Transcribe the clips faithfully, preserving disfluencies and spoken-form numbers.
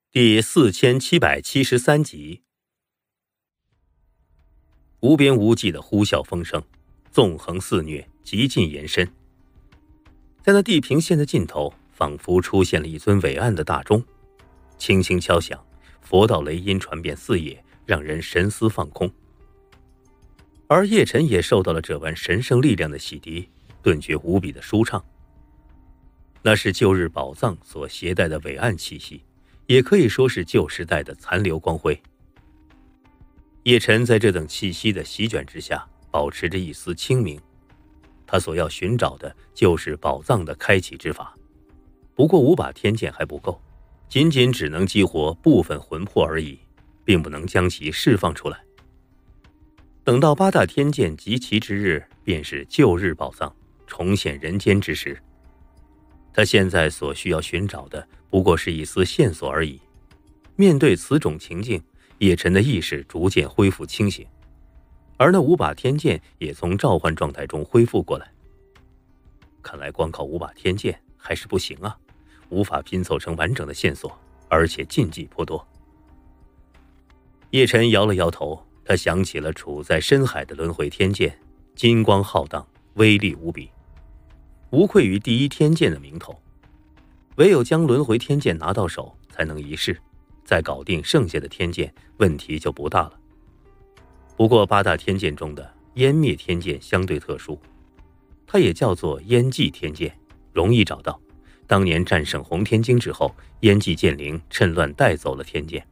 第四千七百七十三集。无边无际的呼啸风声，纵横肆虐，极尽延伸。在那地平线的尽头，仿佛出现了一尊伟岸的大钟，轻轻敲响，佛道雷音传遍四野，让人神思放空。而叶晨也受到了这般神圣力量的洗涤，顿觉无比的舒畅。那是旧日宝藏所携带的伟岸气息，也可以说是旧时代的残留光辉。叶晨在这等气息的席卷之下，保持着一丝清明。他所要寻找的就是宝藏的开启之法。不过五把天剑还不够，仅仅只能激活部分魂魄而已，并不能将其释放出来。等到八大天剑集齐之日，便是旧日宝藏重现人间之时。他现在所需要寻找的不过是一丝线索而已。面对此种情境，叶晨的意识逐渐恢复清醒，而那五把天剑也从召唤状态中恢复过来。看来光靠五把天剑还是不行啊，无法拼凑成完整的线索，而且禁忌颇多。叶晨摇了摇头，他想起了处在深海的轮回天剑，金光浩荡，威力无比，无愧于第一天剑的名头。唯有将轮回天剑拿到手，才能一试，再搞定剩下的天剑，问题就不大了。不过八大天剑中的湮灭天剑相对特殊，它也叫做烟寂天剑，容易找到。当年战胜洪天惊之后，烟寂剑灵趁乱带走了天剑。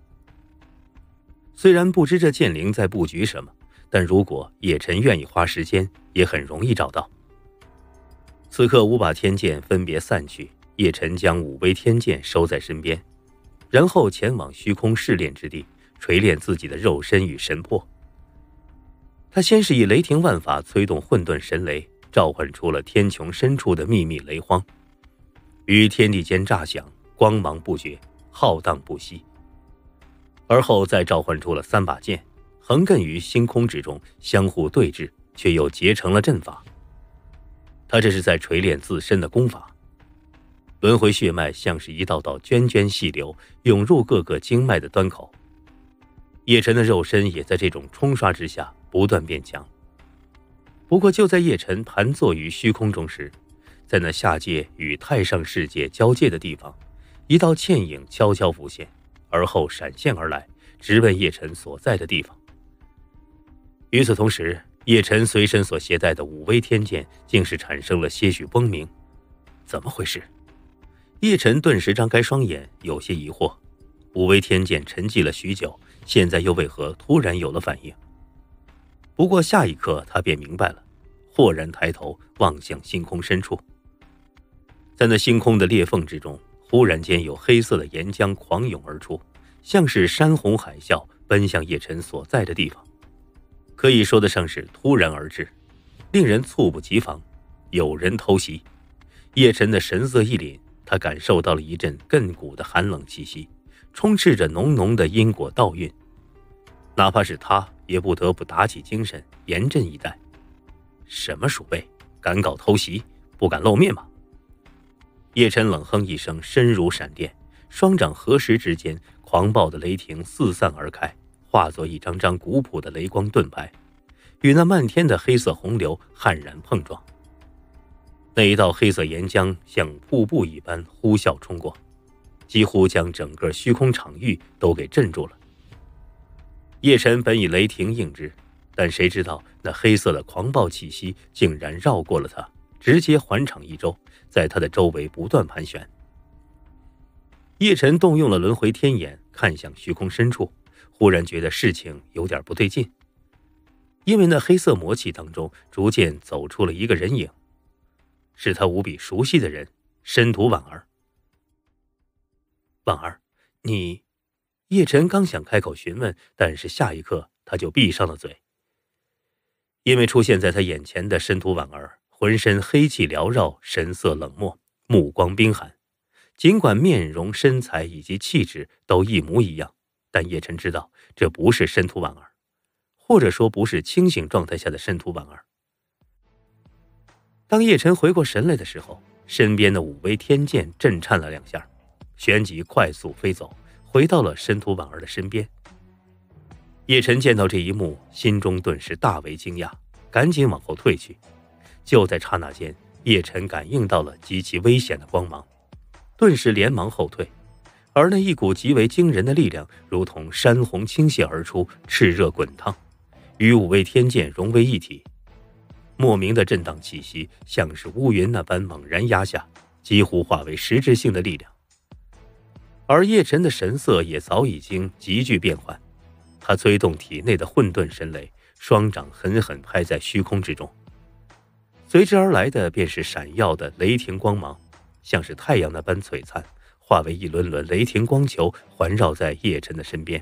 虽然不知这剑灵在布局什么，但如果叶晨愿意花时间，也很容易找到。此刻五把天剑分别散去，叶晨将五威天剑收在身边，然后前往虚空试炼之地，锤炼自己的肉身与神魄。他先是以雷霆万法催动混沌神雷，召唤出了天穹深处的秘密雷荒，于天地间炸响，光芒不绝，浩荡不息。而后再召唤出了三把剑，横亘于星空之中，相互对峙，却又结成了阵法。他这是在锤炼自身的功法。轮回血脉像是一道道涓涓细流，涌入各个经脉的端口。叶晨的肉身也在这种冲刷之下不断变强。不过就在叶晨盘坐于虚空中时，在那下界与太上世界交界的地方，一道倩影悄悄浮现，而后闪现而来，直奔叶晨所在的地方。与此同时，叶晨随身所携带的五威天剑竟是产生了些许崩鸣。怎么回事？叶晨顿时张开双眼，有些疑惑。五威天剑沉寂了许久，现在又为何突然有了反应？不过下一刻他便明白了，豁然抬头望向星空深处。在那星空的裂缝之中，忽然间有黑色的岩浆狂涌而出，像是山洪海啸奔向叶晨所在的地方。可以说得上是突然而至，令人猝不及防。有人偷袭。叶晨的神色一凛，他感受到了一阵亘古的寒冷气息，充斥着浓浓的因果道运。哪怕是他也不得不打起精神，严阵以待。什么鼠辈，敢搞偷袭，不敢露面吗？叶晨冷哼一声，身如闪电，双掌合十之间，狂暴的雷霆四散而开，化作一张张古朴的雷光盾牌，与那漫天的黑色洪流悍然碰撞。那一道黑色岩浆像瀑布一般呼啸冲过，几乎将整个虚空场域都给镇住了。叶晨本以雷霆应之，但谁知道那黑色的狂暴气息竟然绕过了他，直接环场一周，在他的周围不断盘旋。叶晨动用了轮回天眼，看向虚空深处，忽然觉得事情有点不对劲，因为那黑色魔气当中逐渐走出了一个人影，是他无比熟悉的人，申屠婉儿。婉儿，你……叶晨刚想开口询问，但是下一刻他就闭上了嘴。因为出现在他眼前的申屠婉儿浑身黑气缭绕，神色冷漠，目光冰寒。尽管面容、身材以及气质都一模一样，但叶晨知道这不是申屠婉儿，或者说不是清醒状态下的申屠婉儿。当叶晨回过神来的时候，身边的五威天剑震颤了两下，旋即快速飞走， 回到了申屠婉儿的身边。叶晨见到这一幕，心中顿时大为惊讶，赶紧往后退去。就在刹那间，叶晨感应到了极其危险的光芒，顿时连忙后退。而那一股极为惊人的力量，如同山洪倾泻而出，炽热滚烫，与五味天剑融为一体。莫名的震荡气息像是乌云那般猛然压下，几乎化为实质性的力量。而叶晨的神色也早已经急剧变换，他催动体内的混沌神雷，双掌狠狠拍在虚空之中，随之而来的便是闪耀的雷霆光芒，像是太阳那般璀璨，化为一轮轮雷霆光球环绕在叶晨的身边。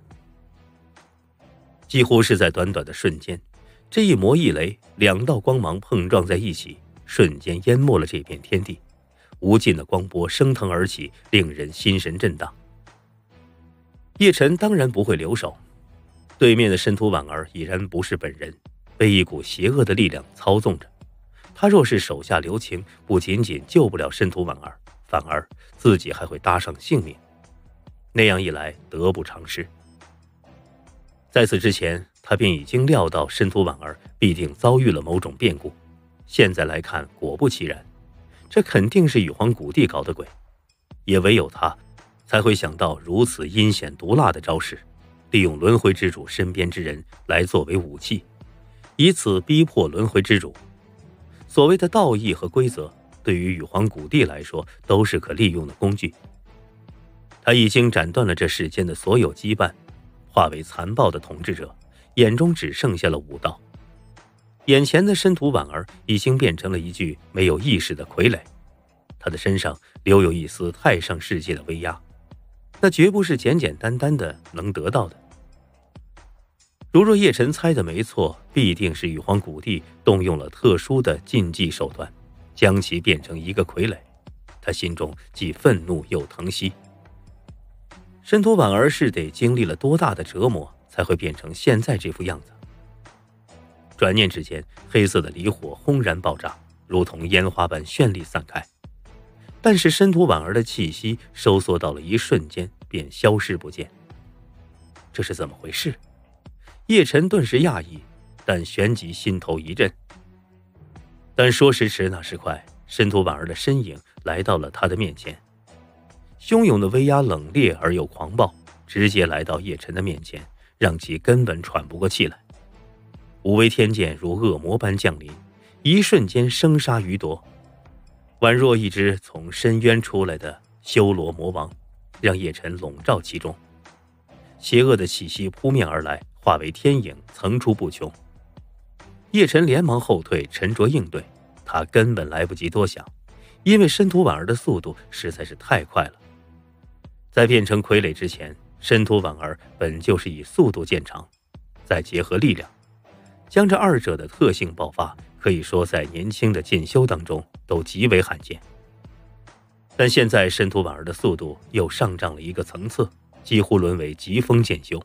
几乎是在短短的瞬间，这一魔一雷，两道光芒碰撞在一起，瞬间淹没了这片天地。无尽的光波升腾而起，令人心神震荡。叶晨当然不会留手，对面的申屠婉儿已然不是本人，被一股邪恶的力量操纵着。他若是手下留情，不仅仅救不了申屠婉儿，反而自己还会搭上性命。那样一来，得不偿失。在此之前，他便已经料到申屠婉儿必定遭遇了某种变故。现在来看，果不其然，这肯定是羽皇谷地搞的鬼，也唯有他才会想到如此阴险毒辣的招式，利用轮回之主身边之人来作为武器，以此逼迫轮回之主。所谓的道义和规则，对于羽皇谷地来说都是可利用的工具。他已经斩断了这世间的所有羁绊，化为残暴的统治者，眼中只剩下了武道。眼前的申屠婉儿已经变成了一具没有意识的傀儡，他的身上留有一丝太上世界的威压，那绝不是简简单单的能得到的。如若叶晨猜的没错，必定是羽皇谷地动用了特殊的禁忌手段，将其变成一个傀儡。他心中既愤怒又疼惜。申屠婉儿是得经历了多大的折磨，才会变成现在这副样子？转念之间，黑色的离火轰然爆炸，如同烟花般绚丽散开。但是申屠婉儿的气息收缩到了一瞬间，便消失不见。这是怎么回事？叶晨顿时讶异，但旋即心头一震。但说时迟，那时快，申屠婉儿的身影来到了他的面前，汹涌的威压冷冽而又狂暴，直接来到叶晨的面前，让其根本喘不过气来。五威天剑如恶魔般降临，一瞬间生杀予夺，宛若一只从深渊出来的修罗魔王，让叶晨笼罩其中。邪恶的气息扑面而来，化为天影层出不穷。叶晨连忙后退，沉着应对。他根本来不及多想，因为申屠婉儿的速度实在是太快了。在变成傀儡之前，申屠婉儿本就是以速度见长，再结合力量，将这二者的特性爆发，可以说在年轻的进修当中都极为罕见。但现在申屠婉儿的速度又上涨了一个层次，几乎沦为疾风剑修。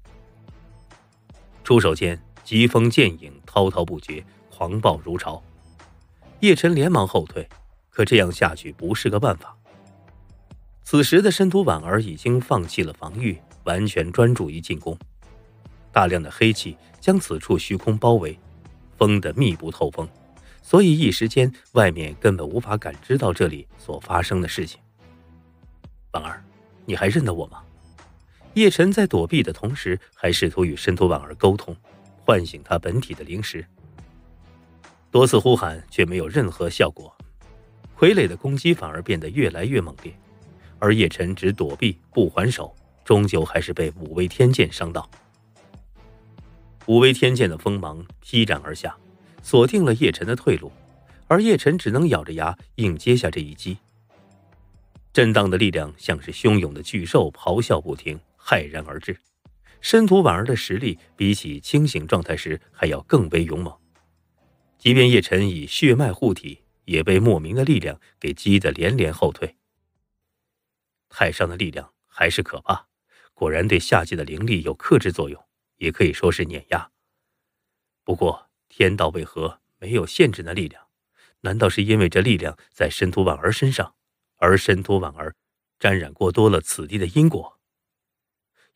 出手间，疾风剑影滔滔不绝，狂暴如潮。叶晨连忙后退，可这样下去不是个办法。此时的申屠婉儿已经放弃了防御，完全专注于进攻。大量的黑气将此处虚空包围，封得密不透风，所以一时间外面根本无法感知到这里所发生的事情。婉儿，你还认得我吗？叶晨在躲避的同时，还试图与申屠婉儿沟通，唤醒他本体的灵识。多次呼喊却没有任何效果，傀儡的攻击反而变得越来越猛烈，而叶晨只躲避不还手，终究还是被五威天剑伤到。五威天剑的锋芒劈斩而下，锁定了叶晨的退路，而叶晨只能咬着牙硬接下这一击。震荡的力量像是汹涌的巨兽，咆哮不停，骇然而至。申屠婉儿的实力比起清醒状态时还要更为勇猛，即便叶晨以血脉护体，也被莫名的力量给击得连连后退。太上的力量还是可怕，果然对下界的灵力有克制作用，也可以说是碾压。不过天道为何没有限制那力量？难道是因为这力量在申屠婉儿身上，而申屠婉儿沾染过多了此地的因果，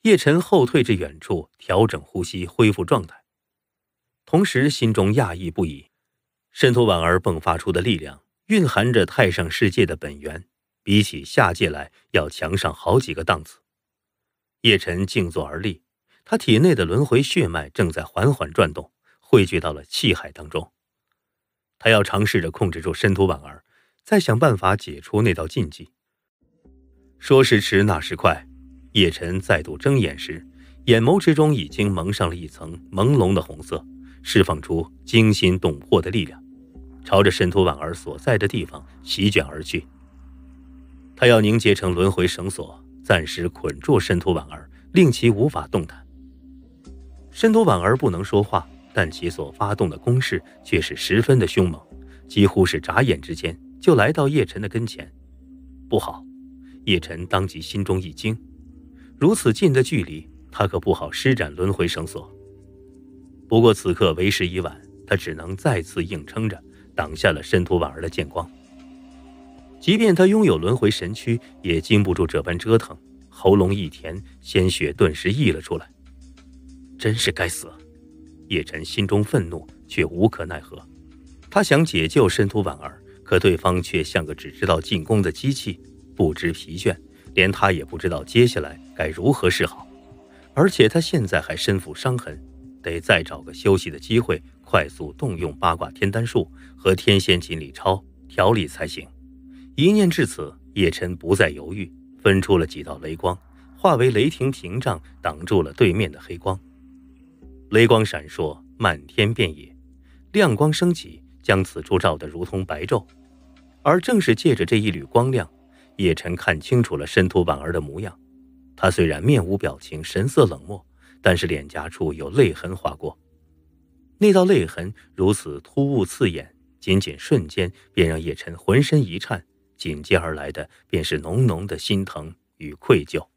叶晨后退至远处，调整呼吸，恢复状态，同时心中讶异不已。申屠婉儿迸发出的力量蕴含着太上世界的本源，比起下界来要强上好几个档次。叶晨静坐而立，他体内的轮回血脉正在缓缓转动，汇聚到了气海当中。他要尝试着控制住申屠婉儿，再想办法解除那道禁忌。说时迟，那时快，叶晨再度睁眼时，眼眸之中已经蒙上了一层朦胧的红色，释放出惊心动魄的力量，朝着申屠婉儿所在的地方席卷而去。他要凝结成轮回绳索，暂时捆住申屠婉儿，令其无法动弹。申屠婉儿不能说话，但其所发动的攻势却是十分的凶猛，几乎是眨眼之间就来到叶晨的跟前。不好！叶晨当即心中一惊，如此近的距离，他可不好施展轮回绳索。不过此刻为时已晚，他只能再次硬撑着，挡下了申屠婉儿的剑光。即便他拥有轮回神躯，也经不住这般折腾，喉咙一甜，鲜血顿时溢了出来。真是该死！叶晨心中愤怒，却无可奈何。他想解救申屠婉儿，可对方却像个只知道进攻的机器，不知疲倦，连他也不知道接下来该如何是好。而且他现在还身负伤痕，得再找个休息的机会，快速动用八卦天丹术和天仙锦鲤抄调理才行。一念至此，叶晨不再犹豫，分出了几道雷光，化为雷霆屏障，挡住了对面的黑光。雷光闪烁，漫天遍野，亮光升起，将此处照得如同白昼。而正是借着这一缕光亮，叶晨看清楚了申屠婉儿的模样。她虽然面无表情，神色冷漠，但是脸颊处有泪痕划过。那道泪痕如此突兀刺眼，仅仅瞬间便让叶晨浑身一颤，紧接而来的便是浓浓的心疼与愧疚。